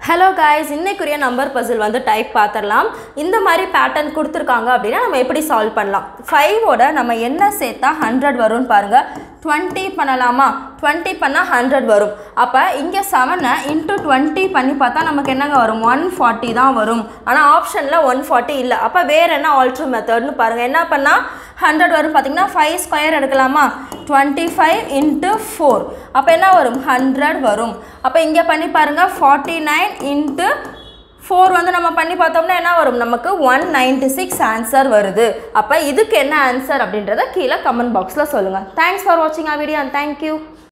Hello guys, இன்னைக்குரிய number puzzle வந்து type பார்த்துடலாம். இந்த மாதிரி பேட்டர்ன் கொடுத்துருக்காங்க அப்படின்னா நம்ம எப்படி சால்வ் பண்ணலாம். 5ஓட நம்ம என்ன சேர்த்தா 100 வரும்னு பாருங்க. 20 பண்ணலாமா? 20 பண்ணால் 100 வரும். அப்போ இங்கே 7 இன்ட்டு 20 பண்ணி பார்த்தா நமக்கு என்னங்க வரும்? 140 தான் வரும். ஆனால் ஆப்ஷனில் 140 இல்லை. அப்போ வேறு என்ன ஆல்ட்ரு மெத்தட்னு பாருங்கள். என்ன பண்ணால் 100 வரும் பார்த்தீங்கன்னா 5 ஸ்கொயர் எடுக்கலாமா? 25 இன்ட்டு 4 அப்போ என்ன வரும்? 100 வரும். அப்போ இங்கே பண்ணி பாருங்கள் 49 இன்ட்டு 4 வந்து நம்ம பண்ணி பார்த்தோம்னா என்ன வரும்? நமக்கு 196 ஆன்சர் வருது. அப்போ இதுக்கு என்ன ஆன்சர் அப்படின்றத கீழே கமெண்ட் பாக்ஸில் சொல்லுங்கள். தேங்க்ஸ் ஃபார் வாட்சிங் ஆர் வீடியோ அண்ட் தேங்க்யூ.